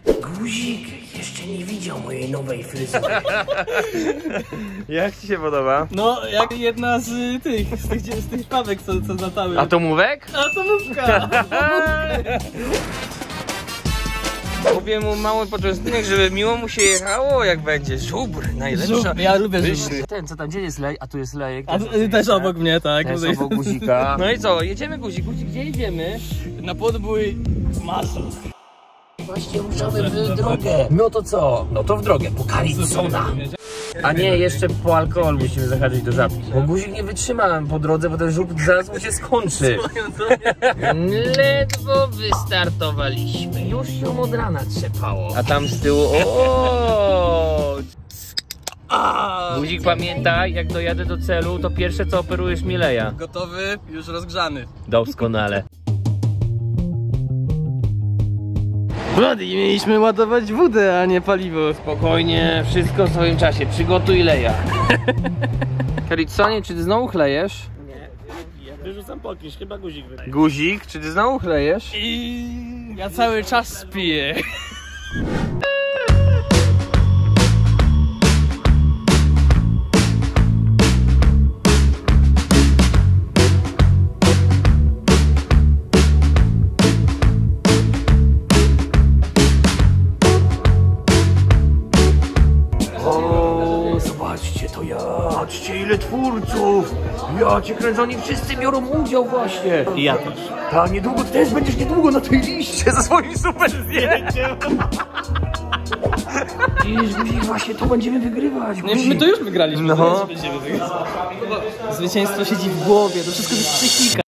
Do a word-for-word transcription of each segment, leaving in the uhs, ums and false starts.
Guzik jeszcze nie widział mojej nowej fryzury. Jak ci się podoba? No, jak jedna z tych, z tych, z tych pawek, co, co latały. Atomówek? Atomówka! Kupię mu mały poczęstunek, żeby miło mu się jechało, jak będzie. Żubr, najlepsza. Żubr, ja lubię Pyszny. żubry. Ten, co tam, gdzie jest lej? A tu jest lejek. A też obok mnie, tak. Też obok Guzika. No i co, jedziemy Guzik? Guzik, gdzie jedziemy? Na podbój Mazur. Właśnie ruszamy w drogę. No to co? No to w drogę, po Caricona. A nie, jeszcze po alkohol musimy zahaczyć do Żabki. Bo Guzik nie wytrzyma po drodze, bo ten żubr zaraz mu się skończy. Ledwo wystartowaliśmy. Już ją od rana trzepało. A tam z tyłu, o. Guzik, pamiętaj, jak dojadę do celu, to pierwsze co operujesz mi leja. Gotowy, już rozgrzany. Doskonale. Brody, mieliśmy ładować wódę, a nie paliwo. Spokojnie, wszystko w swoim czasie. Przygotuj leja. Cariconie, czy ty znowu chlejesz? Nie, ja wyrzucam pokisz, chyba guzik wydaje. Guzik, czy ty znowu chlejesz? I ja cały czas piję. Patrzcie, ile twórców! Ja cię kręcę, oni wszyscy biorą udział właśnie. I ja też. Ta, niedługo, ty też będziesz niedługo na tej liście ze swoim super zdjęciem. Widzisz, Guzik, właśnie to będziemy wygrywać. Nie, my to już wygraliśmy. No. Będziemy wygrać. Zwycięstwo siedzi w głowie, to wszystko jest psychika.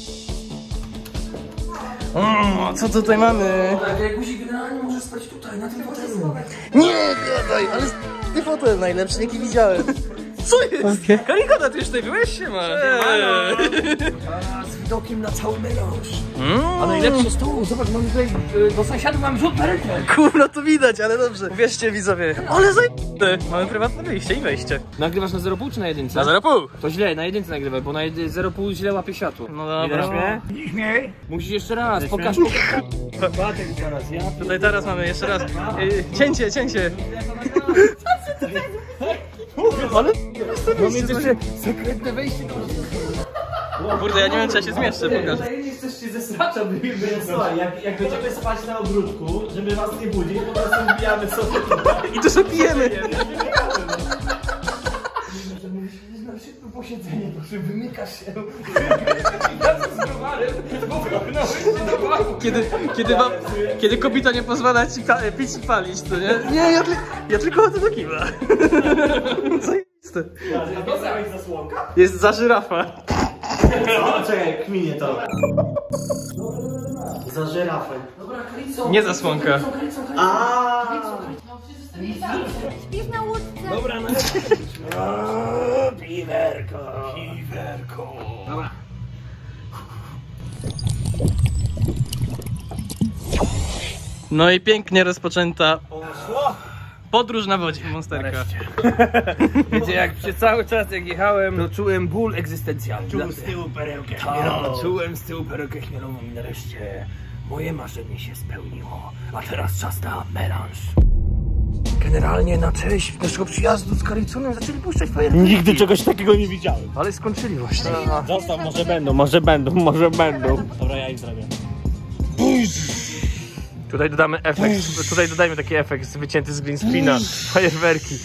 O, co tutaj mamy? Tak, Guzik, generalnie możesz spać tutaj, na tym fotelu. Nie, gadaj, ale ty fotel najlepszy, jaki widziałem. Co jest? Okay. Karikona, ty już tutaj byłeś? Siema. A, z widokiem na cały melanż. Mm. A najlepsze jest to, zobacz, mamy tutaj, y, do sąsiadów mamy rzut peretę. Kurno, to widać, ale dobrze. Uwierzcie widzowie, ale zajebiste. Mamy prywatne wyjście i wejście. Nagrywasz na zero przecinek pięć czy na jedynce? Na zero przecinek pięć. To źle, na jedynce nagrywaj, bo na zero przecinek pięć źle łapie światło. No dobra. Widzisz mnie? Musisz jeszcze raz, pokaż, pokaż. Patek teraz, ja. Tutaj teraz mamy jeszcze raz. Yy, cięcie, cięcie. Ale Mamy jeszcze sekretne wejście do... kurde, ja nie wiem, czy ja się zmieszczę, pokaż. Jeżeli coś się zesracza, słuchaj, jak, jak będziemy spać na ogródku, żeby was nie budzić, po prostu wbijamy sobie tutaj. I to sobie pijemy. Na szybko posiedzenie, proszę, wymykasz się. Kiedy, kiedy wam, kiedy kobieta nie pozwala ci pa, pić i palić, to nie? Nie, ja, ja tylko chodzę do kiwa. Zajebiste. Dostałeś zasłonka? Jest za żyrafa. No, czekaj, kminie to. Za żyrafę. Dobra, Carico. Nie zasłonka. Aaaa! Śpisz na łódce. Dobra, no. Piwerko. Piwerko. Dobra. No i pięknie rozpoczęta podróż na wodzie Monsterka. Wiecie, jak przez cały czas jak jechałem, to czułem ból egzystencjalny. Czułem z tyłu perełkę No, chmielową. czułem z tyłu perełkę chmielową i nareszcie moje marzenie się spełniło. A teraz czas na melanż. Generalnie na cześć naszego przyjazdu z Cariconem zaczęli puszczać fajerwerki. Nigdy czegoś takiego nie widziałem. Ale skończyli właśnie. Zostaw, może będą, może będą, może będą. Dobra, ja ich zrobię. Tutaj dodamy efekt, tutaj dodajmy taki efekt wycięty z green screena, fajerwerki.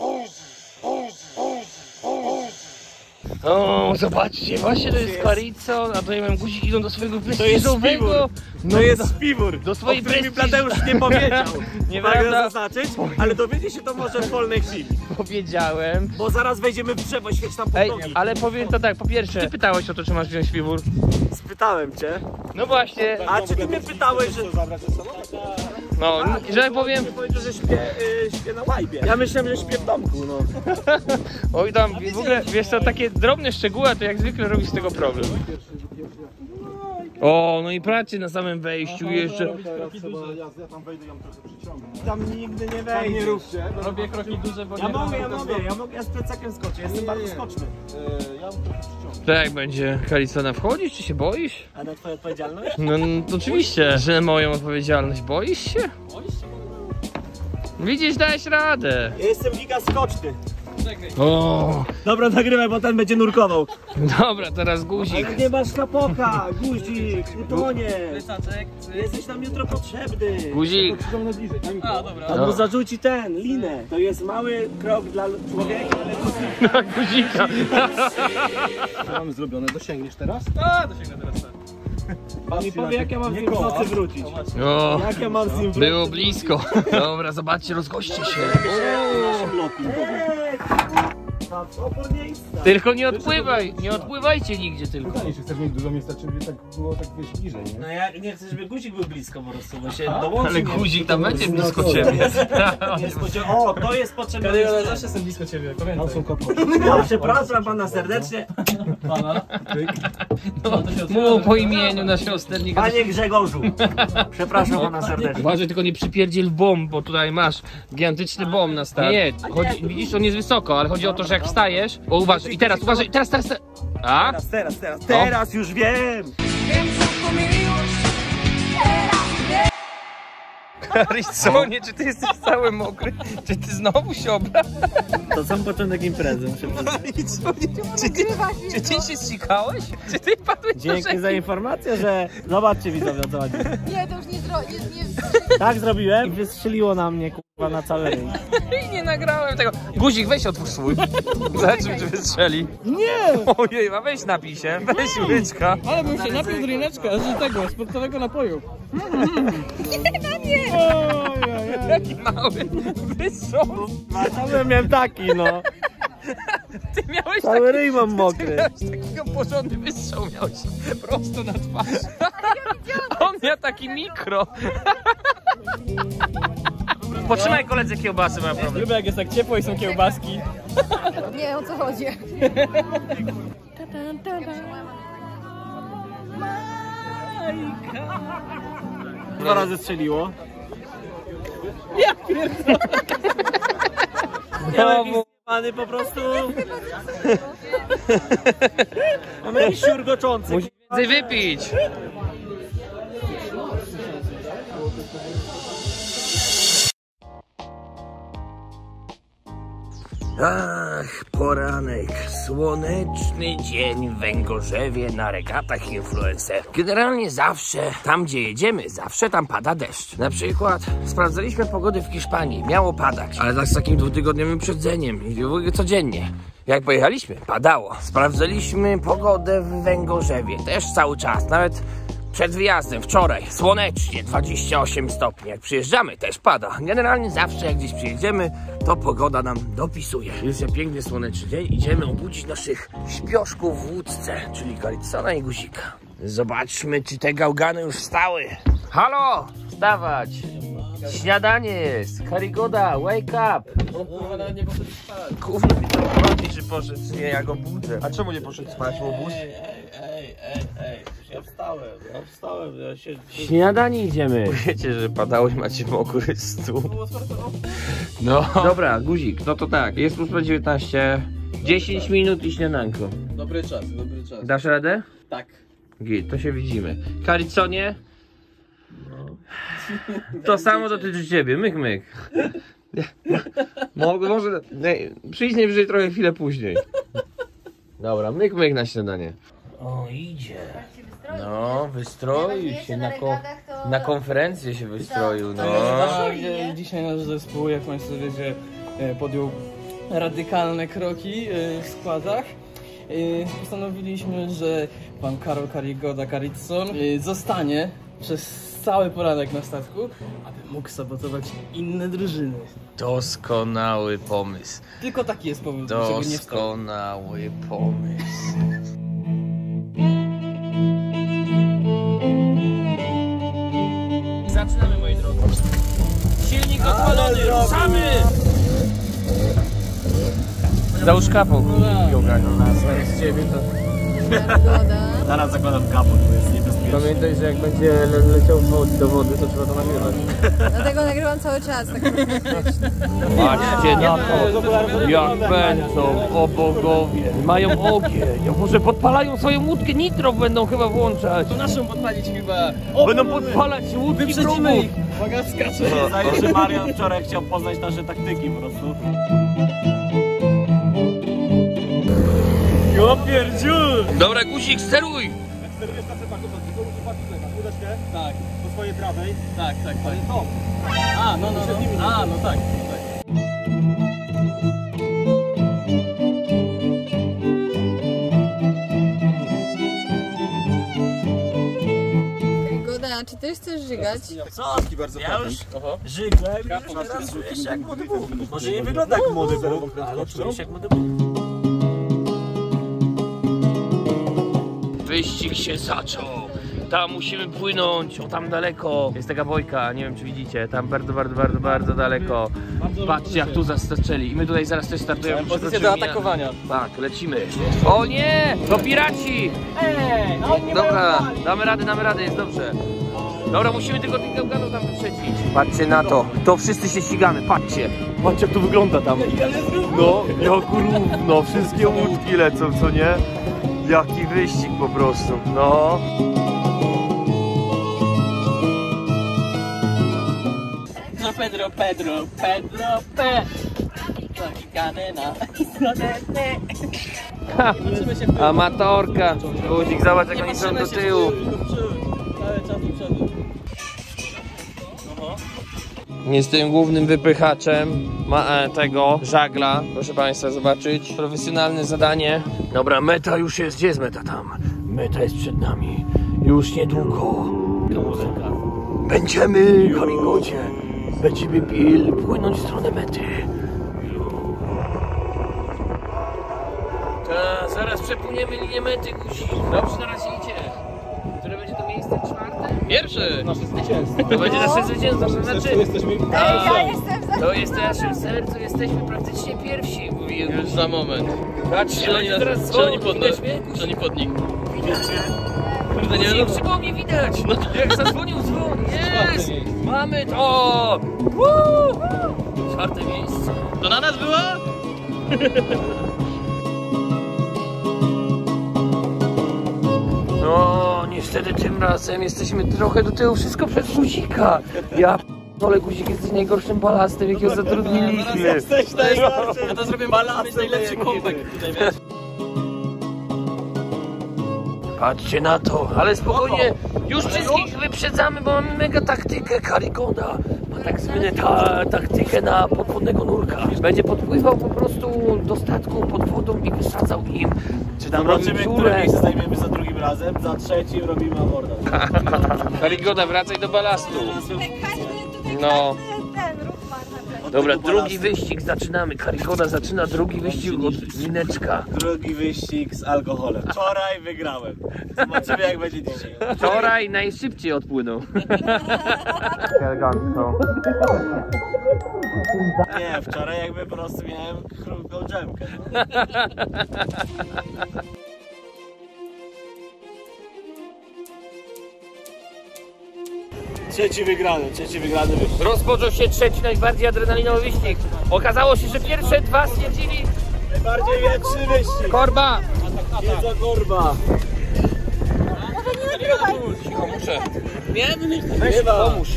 O, zobaczcie, właśnie to jest Caricon, a tutaj mam Guzik, idą do swojego prestiżowego. To jest śpiwór, do swojej o którym mi prestiż- Bladeusz nie powiedział. Nie Prawda? mogę zaznaczyć, ale dowiedzie się to może w wolnej chwili. Powiedziałem. Bo zaraz wejdziemy w drzewo, świeć tam pod Ej, nogi. ale powiem to tak, po pierwsze, ty pytałeś o to, czy masz wziąć śpiwór. Spytałem cię. No właśnie, A czy ty mnie pytałeś, że... no, że tak powiem, Powiedział, że śpię, y, śpię na łajbie. Ja myślałem, że śpię w domku, no. oj tam, w ogóle, wiesz co, takie drobne szczegóły, to jak zwykle robi z tego problem. O, no i pracy na samym wejściu jeszcze. Tam nigdy nie wejdzie. Nie róbcie. Robię kroki duże, bo Ja nie mogę, ja mogę, ja mogę, ja z plecakiem skoczę, jestem bardzo skoczny. Tak jak będzie Caricona wchodzić, czy się boisz? A na twoją odpowiedzialność? No, no to oczywiście, że moją odpowiedzialność. Boisz się? Boisz się? Widzisz, dałeś radę. Ja jestem giga skoczny. O, Dobra, nagrywaj, bo ten będzie nurkował. dobra, teraz guzik. Ale nie masz kapoka, guzik, utonie. Jesteś nam jutro potrzebny. Guzik. A, dobra. Albo zarzuci ten, linę. To jest mały krok dla człowieka, ale Na guzika. Co mamy zrobione? Dosięgniesz teraz? A, dosięgnę teraz tak. pan mi powie, jak ja mam z nim w nocy wrócić. O, Jak ja mam z nim wrócić. było blisko. Dobra, zobaczcie, rozgoście się. Opór miejsca. Tylko nie odpływaj, nie odpływajcie nigdzie tylko. Jeśli chcesz mieć dużo miejsca, żeby tak było tak wiesz, bliżej, nie? No ja nie chcę, żeby guzik był blisko po prostu, bo się dołączy. Ale guzik tam będzie blisko ciebie. O, to jest potrzebne. Ja zawsze jestem blisko ciebie, pamiętaj. Ja przepraszam pana serdecznie. Pana? No, mów po imieniu na siosternika. Panie Grzegorzu, przepraszam pana serdecznie. Uważaj, tylko nie przypierdziel bomb, bo tutaj masz gigantyczny bomb na start. Nie, chodzi, widzisz, on jest wysoko, ale chodzi o to, że jak wstajesz... O, uważaj, i teraz, uważaj, teraz, teraz, teraz. A? Teraz, teraz, teraz, teraz już wiem. Karyconie, czy ty jesteś cały mokry? Czy ty znowu się obracasz? To sam początek imprezy. Czy ty, czy ty się zsikałeś? Czy ty padłeś do Dzięki rzeki? za informację, że... Zobaczcie widzowie, o co chodzi. Nie, to już nie zrobię. Nie, nie. Tak zrobiłem i wystrzeliło na mnie, kurwa, na cały ryj. I nie nagrałem tego. Guzik, weź otwórz swój. Zobaczmy, czy wystrzeli. Nie! Ojej, a weź napij się, weź łyczka. Ale bym się napił z ryneczka, z tego, sportowego napoju. Jaki mały wystrzał. Cały miałem taki, no. Ty miałeś Cały taki, ryj mam ty mokry. miałeś takiego porządny wystrzał, miałeś prosto na twarz. A on miał taki mikro. Potrzymaj koledze kiełbasy, ma problem. Lubię, jak jest tak ciepło i są kiełbaski. Nie, o co chodzi? Dwa razy strzeliło. Ja pierdolę. Miałem jakiś zjebany po prostu. Mam jakiś siurgoczący. Musi więcej wypić. Ach, poranek, słoneczny dzień w Węgorzewie na regatach influencerów. Generalnie zawsze, tam gdzie jedziemy, zawsze tam pada deszcz. Na przykład sprawdzaliśmy pogodę w Hiszpanii, miało padać, ale tak z takim dwutygodniowym wyprzedzeniem i w ogóle codziennie. Jak pojechaliśmy, padało. Sprawdzaliśmy pogodę w Węgorzewie, też cały czas, nawet przed wyjazdem, wczoraj, słonecznie, dwadzieścia osiem stopni. Jak przyjeżdżamy, też pada. Generalnie zawsze, jak gdzieś przyjedziemy, to pogoda nam dopisuje. Jest ja piękny, słoneczny dzień. Idziemy obudzić naszych śpioszków w łódce, czyli Karycona i Guzika. Zobaczmy, czy te gałgany już wstały. Halo! Wstawać! Śniadanie jest! Karygoda, wake up! Kurwa, nawet nie poszedł spać. Gówno mi to chodzi, czy poszedł, czy nie, ja go budzę. A czemu nie poszedł spać, łobuz? Ej, ej, ej, ej, ja wstałem, ja wstałem, ja się... Śniadanie idziemy. Wiecie, że padało i macie mokry stół. No. Dobra, guzik, no to tak, jest ósma dziewiętnaście, dziesięć minut i śniadanko. Dobry czas, dobry czas. Dasz radę? Tak. Git, to się widzimy. Karyconie? To samo dotyczy ciebie, myk, myk. Mogę, może, nie, przyjdź najwyżej trochę chwilę później. Dobra, myk, myk na śniadanie. O, idzie. No, wystroił się na, ko na konferencję się wystroił, no. A, gdzie dzisiaj nasz zespół, jak Państwo wiecie, podjął radykalne kroki w składach. Postanowiliśmy, że pan Karol Karygoda Karycon zostanie przez cały poranek na statku, aby mógł sabotować inne drużyny. Doskonały pomysł. Tylko taki jest powód, żeby nie wstał. Doskonały pomysł. Zaczynamy, moi drodzy. Silnik odpalony, ruszamy! Załóż kapok. Z ciebie to... Zgoda. Zaraz zakładam kapot, bo jest niebezpieczny. Pamiętaj, że jak będzie le leciał do wody, to trzeba to nagrywać. Dlatego nagrywam cały czas, tak Patrzcie na to, jak pędzą, o bogowie. Mają ogień, może podpalają swoją łódkę, nitro będą chyba włączać. To naszą podpalić chyba. Będą podpalać łódki Wyprzedzimy brumów. ich. Uwaga, skacze. Zdaje, że Marian wczoraj chciał poznać nasze taktyki po prostu. Jo pierdziu! Dobra, guzik, steruj! Jak sterujesz na cepaku, to tylko musisz patrzeć na chwileczkę. Tak, Po swojej prawej. tak, tak, tak. Ale to. A, no, no, no. A, no tak. tak. Goda, czy ty chcesz żygać? Co? Ja już żygłem i już teraz czujesz jak młody Bóg. Może nie wygląda jak młody Bóg, ale czujesz jak młody Bóg. Wyścig się zaczął. Tam musimy płynąć, o tam daleko. Jest taka bojka, nie wiem czy widzicie, tam bardzo, bardzo, bardzo, bardzo daleko. Patrzcie jak tu zaskoczyli. I my tutaj zaraz też startujemy. Pozycję do atakowania. Tak, lecimy. O nie! To piraci! Ej, no nie Dobra, damy radę, damy radę, jest dobrze. Dobra, musimy tylko tych gałganów tam wyprzedzić. Patrzcie na to, to wszyscy się ścigamy, patrzcie. Patrzcie jak to wygląda tam. No, jak równo, wszystkie łódki lecą, co nie? Jaki wyścig po prostu, no. No Pedro, Pedro, Pedro, Pe. Cadena. Amatorka. Guzik, zobacz jak oni są do tyłu. Cały czas do przodu. Jestem głównym wypychaczem ma, e, tego żagla, proszę Państwa zobaczyć. Profesjonalne zadanie. Dobra, meta już jest, gdzie jest meta tam? Meta jest przed nami, już niedługo. Będziemy, Karingodzie, będziemy pil płynąć w stronę mety. Ta, zaraz przepłyniemy linię mety, Guzik. Dobrze na razie idzie. Które będzie to miejsce czwarte? Pierwsze! Nasze zwycięstwo. To będzie nasze zwycięstwo, to znaczy... Jesteśmy... Ej, ja jestem za... To jest w naszym sercu, jesteśmy praktycznie pierwsi, mówi. Już za moment. Patrzcie, Czy oni, oni teraz czy oni pod widać nas? mnie? Czy oni pod nich? Kurde, nie wiem, było mnie widać. Jak zadzwonił dzwon, jest! Mamy to! Woo! Czwarte miejsce. To na nas było? No, niestety tym razem jesteśmy trochę do tyłu, wszystko przez guzika. Ja p***ole, guzik jesteś najgorszym balastem, jakiego zatrudniliśmy. Jesteś najgorszy. Ja to zrobię balasem, najlepszy kąpek tutaj, wiesz. Patrzcie na to, ale spokojnie, już wszystkich wyprzedzamy, bo mamy mega taktykę. Karigoda ma tak zwane ta, taktykę na podwodnego nurka. Będzie podpływał po prostu do statku pod wodą i wysadzał im. Czy tam zobaczymy, które miejsce zajmiemy za drugim razem, za trzecim robimy abordaż. Karigoda, wracaj do balastu. Każdy tutaj No. ten ruch ma na Dobra, drugi wyścig zaczynamy. Karigoda zaczyna drugi wyścig od lineczka. Drugi wyścig z alkoholem. Wczoraj wygrałem. Zobaczymy jak będzie dzisiaj. Wczoraj najszybciej odpłynął. Nie, wczoraj jakby po prostu miałem chrupką dżemkę. Trzeci wygrany, trzeci wygrany wyścig. Rozpoczął się trzeci, najbardziej adrenalinowy wyścig. Okazało się, że pierwsze dwa stwierdzili Najbardziej wietrzy wyścig. korba. Jedza korba. Cicho, muszę. Weź Pomóż.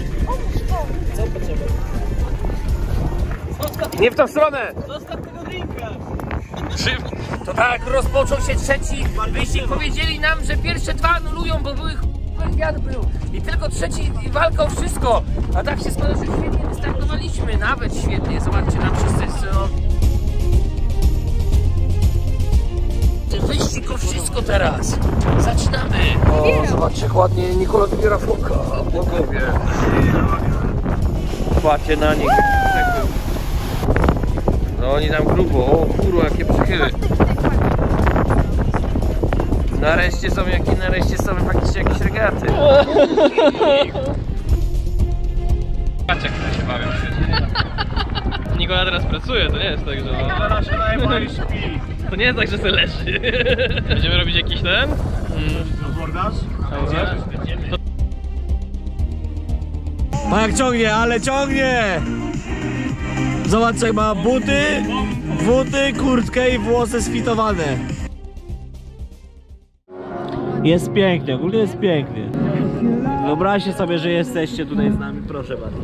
Nie w tą stronę. Zostaw tego drinka. To tak, rozpoczął się trzeci wyścig. Powiedzieli nam, że pierwsze dwa anulują, bo były ch***y wiatr był. I tylko trzeci walka o wszystko. A tak się składa, że świetnie wystartowaliśmy. Nawet świetnie. Zobaczcie, nam wszyscy no. Wyścig o wszystko teraz. Zaczynamy. O, zobaczcie, jak ładnie Nikola wybiera foka. Bogowie. Patrzcie na nich. No oni tam grubo. O kurwa, jakie przychyły. Nareszcie są jakie, nareszcie są faktycznie jakieś regaty. Patrz jak się bawią. Nikola teraz pracuje, to nie jest tak, że... Teraz się najmniej śpi. To nie jest tak, że se leży. Będziemy robić jakiś ten? Abordaż? A jak ciągnie, ale ciągnie! Zobacz jak ma buty, buty, kurtkę i włosy sfitowane. Jest pięknie, ogólnie jest pięknie. Wyobraźcie sobie, że jesteście tutaj z nami, proszę bardzo.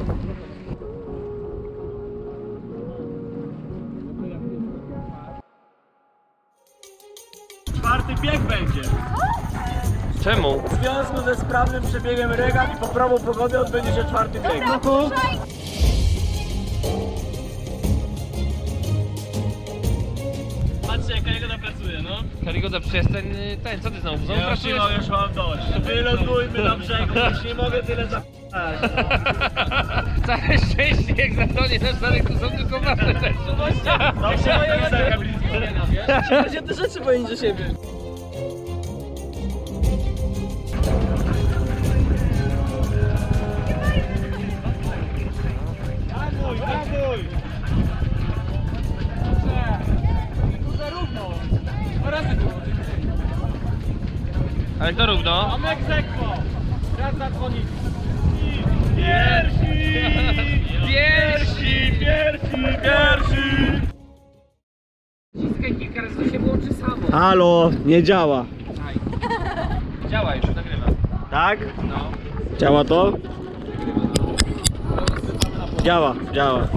Czwarty bieg będzie. Czemu? W związku ze sprawnym przebiegiem regat i poprawą pogody odbędzie się czwarty bieg. No to... Patrzcie, jak Karigoda pracuje, no. Karigoda, przecież ten, ten, co ty znowu? Znowu Ja już, pracujesz? już mam dość. Wylądujmy na brzegu, już nie mogę tyle za***ać. Całe szczęście, jak zatonie nasz Darek, to są tylko ważne rzeczy. Dobrze, Właśnie te rzeczy boi do siebie. Gaguj, gaguj! Ale kto równo? Mamy egzekwo! Raz zadzwonić. Pierwsi! Pierwsi! Pierwsi! Pierwsi! Ciskaj kilka razy, to się włączy samo. Halo, nie działa. Działa już, nagrywa. Tak? No. Działa to? Działa, działa.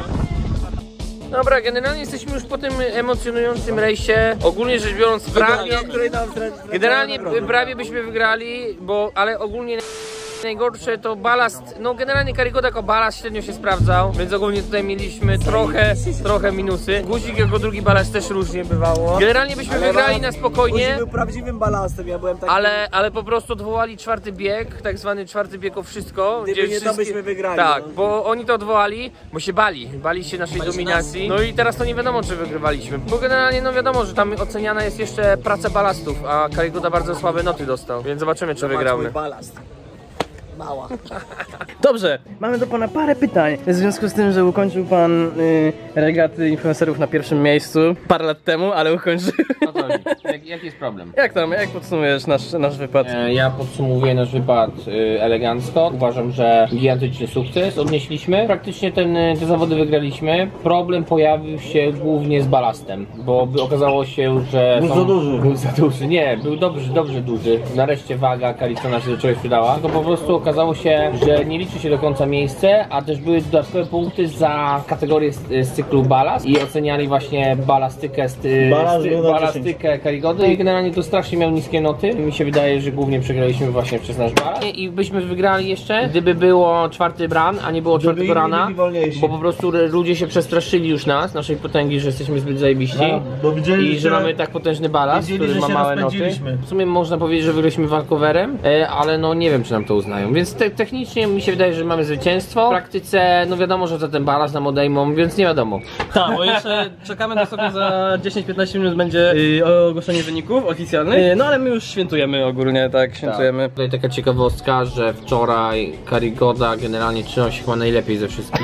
Dobra, generalnie jesteśmy już po tym emocjonującym rejsie. Ogólnie rzecz biorąc, prawie, generalnie prawie byśmy wygrali, bo, ale ogólnie najgorsze to balast, no generalnie Karigoda jako balast średnio się sprawdzał, więc ogólnie tutaj mieliśmy trochę, trochę minusy. Guzik jako drugi balast też różnie bywało. Generalnie byśmy ale wygrali na spokojnie. Guzik był prawdziwym balastem, ja byłem taki... Ale, ale po prostu odwołali czwarty bieg, tak zwany czwarty bieg o wszystko. Gdyby gdzie nie to byśmy wygrali. Tak, no. bo oni to odwołali, bo się bali, bali się naszej bali dominacji. Się no i teraz to nie wiadomo, czy wygrywaliśmy. Bo generalnie no wiadomo, że tam oceniana jest jeszcze praca balastów, a Karigoda bardzo słabe noty dostał, więc zobaczymy, czy wygramy. Balast. Mała. Dobrze, mamy do pana parę pytań. W związku z tym, że ukończył pan y, regaty influencerów na pierwszym miejscu parę lat temu, ale ukończył. No to jak, jaki jest problem? Jak tam, jak podsumujesz nasz, nasz wypad? E, ja podsumowuję nasz wypad y, elegancko. Uważam, że gigantyczny sukces odnieśliśmy. Praktycznie ten, te zawody wygraliśmy. Problem pojawił się głównie z balastem, bo by okazało się, że... Był są, za duży. Był za duży. Nie, był dobrze, dobrze duży. Nareszcie waga Kalicona się do czegoś przydała. Tylko po prostu okazało się, że nie liczy się do końca miejsce, a też były dodatkowe punkty za kategorię z, z cyklu balast i oceniali właśnie balastykę, sty, Balast sty, balastykę Karigody i generalnie to strasznie miał niskie noty. Mi się wydaje, że głównie przegraliśmy właśnie przez nasz balast. I byśmy wygrali jeszcze, gdyby było czwarty bran, a nie było Gdyby czwartego rana, byli wolniejsi. bo po prostu ludzie się przestraszyli już nas, naszej potęgi, że jesteśmy zbyt zajebiści No, bo widzieli, i że, że mamy tak potężny balast, widzieli, który że ma się małe noty. rozpędziliśmy. W sumie można powiedzieć, że wygraliśmy walkowerem, e, ale no nie wiem, czy nam to uznają, więc te, technicznie mi się wydaje, że mamy zwycięstwo. W praktyce, no wiadomo, że za ten balast nam odejmą, więc nie wiadomo. Tak, bo jeszcze czekamy dosłownie za dziesięć piętnaście minut będzie y, ogłoszenie wyników oficjalnych. Y, no ale my już świętujemy ogólnie, tak, świętujemy. Tutaj taka ciekawostka, że wczoraj Karigoda generalnie trzymał się chyba najlepiej ze wszystkich.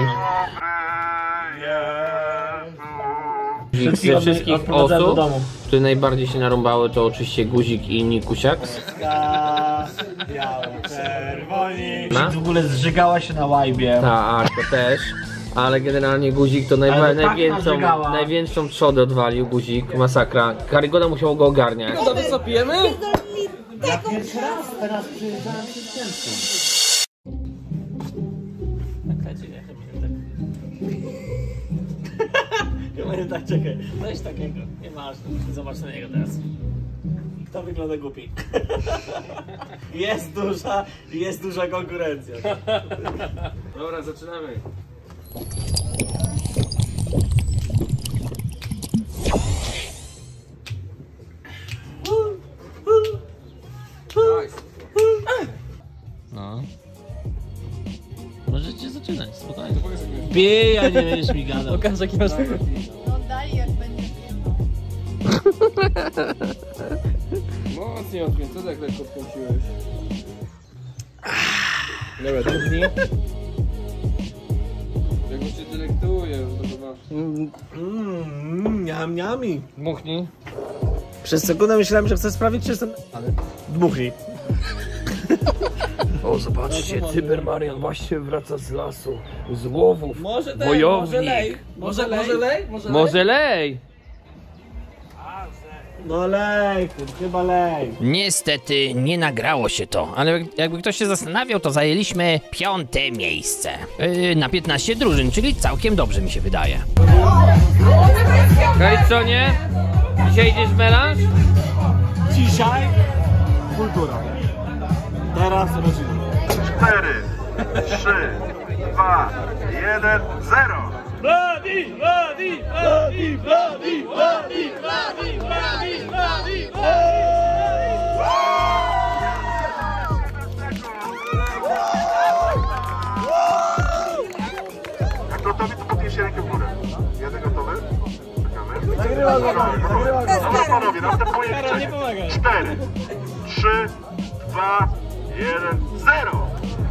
Ze wszystkich osób, które najbardziej się narąbały, to oczywiście Guzik i Nikusiak. Czerwoni. Na? W ogóle zżygała się na łajbie. Tak, to też. Ale generalnie Guzik to najba- Ale tak największą, narzygała. największą trzodę odwalił Guzik, masakra. Karygoda musiał go ogarniać. To co pijemy? Ja pierwszy raz teraz przyjeżdżałem przez Często. Nie będę tak, czekaj. Weź takiego. Nie masz. Zobacz na niego teraz. To wygląda głupi. Jest duża, jest duża konkurencja. Dobra, zaczynamy. No. Możecie zaczynać, spokojnie. Pij, a nie będziesz mi gadał. Pokaż jaki masz... No daj jak będzie. Mocniej odkręć, co tak lekko odkręciłeś? Dobra, drugi. Jak już się dylektuje, to chyba... Mmm, miam, miami. Dmuchnij. Przez sekundę myślałem, że chcę sprawdzić, czy jestem... Ale... Dmuchnij. O, zobaczcie, Cybermarian właśnie wraca z lasu, z łowów, Może ten, wojownik. może lej. Może, może lej? Może lej? Może lej! No lej, chyba lej. Niestety nie nagrało się to, ale jakby ktoś się zastanawiał, to zajęliśmy piąte miejsce. Yy, na piętnaście drużyn, czyli całkiem dobrze mi się wydaje. Karyconie, dzisiaj idziesz w melanż? Dzisiaj kultura. Teraz rodzina. cztery, trzy, dwa, jeden, zero. Bladi, bladi, bladi, bladi, bladi, bladi, bladi, bladi, Jak gotowi, to podnieście rękę w górę. Jeden gotowy? Czekamy. Nagrywa go, nagrywa go. Dobra panowie, następuje Karol, nie pomagaj. cztery, trzy, dwa, jeden, zero.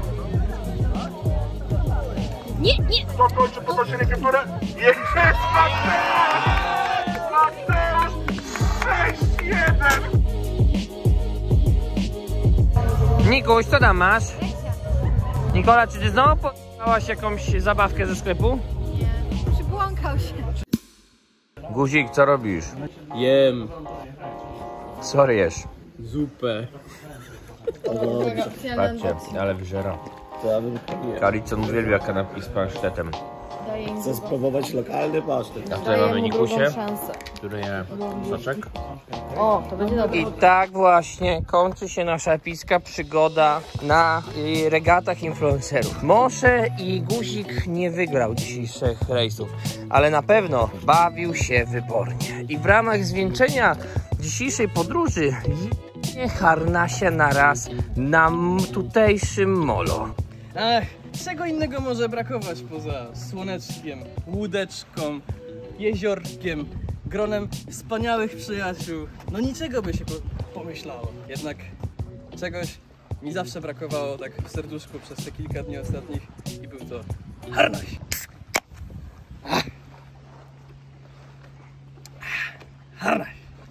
Nie, nie! Kto kończy, podnosi rękę w górę. Jest Mateusz! Mateusz! sześć jeden! Nikuś, co tam masz? Nikola, czy ty znowu podłaś jakąś zabawkę ze sklepu? Nie, przybłąkał się. Guzik, co robisz? Jem Co jesz? zupę. Patrzcie, ale wyżera. Karicon uwielbia kanapki z pasztetem. Chcę spróbować lokalny pasztet. A tutaj mamy Nikusie, szansę. który je soczek. O, to będzie dobre. I tak właśnie kończy się nasza epicka przygoda na y, regatach influencerów. Mosze i Guzik nie wygrał dzisiejszych rejsów, ale na pewno bawił się wybornie. I w ramach zwieńczenia dzisiejszej podróży je harnasia na raz na tutejszym molo. Ach, czego innego może brakować poza słoneczkiem, łódeczką, jeziorkiem, gronem wspaniałych przyjaciół. No niczego by się po pomyślało. Jednak czegoś mi zawsze brakowało tak w serduszku przez te kilka dni ostatnich i był to harnaś. Ach. Ach. Harnaś.